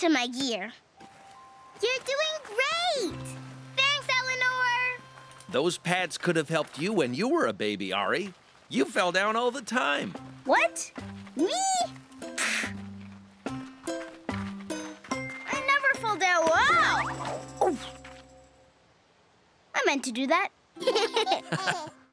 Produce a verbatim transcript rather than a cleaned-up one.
to my gear. You're doing great! Thanks, Eleanor! Those pads could have helped you when you were a baby, Ari. You fell down all the time. What? Me? I never fell down. Wow! Oh. I meant to do that.